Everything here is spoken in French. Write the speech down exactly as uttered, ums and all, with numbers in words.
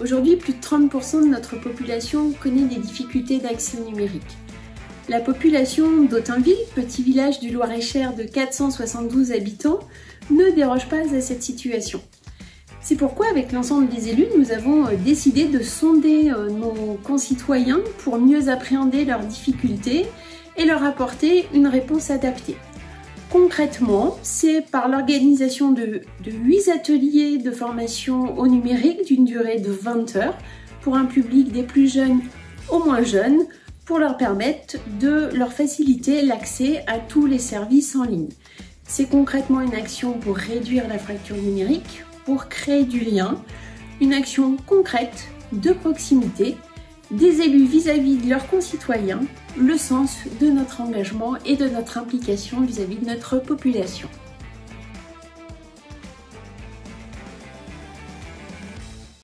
Aujourd'hui, plus de trente pour cent de notre population connaît des difficultés d'accès au numérique. La population d'Autainville, petit village du Loir-et-Cher de quatre cent soixante-douze habitants, ne déroge pas à cette situation. C'est pourquoi, avec l'ensemble des élus, nous avons décidé de sonder nos concitoyens pour mieux appréhender leurs difficultés et leur apporter une réponse adaptée. Concrètement, c'est par l'organisation de, de huit ateliers de formation au numérique d'une durée de vingt heures pour un public des plus jeunes aux moins jeunes, pour leur permettre de leur faciliter l'accès à tous les services en ligne. C'est concrètement une action pour réduire la fracture numérique, pour créer du lien, une action concrète de proximité des élus vis-à-vis de leurs concitoyens, le sens de notre engagement et de notre implication vis-à-vis de notre population.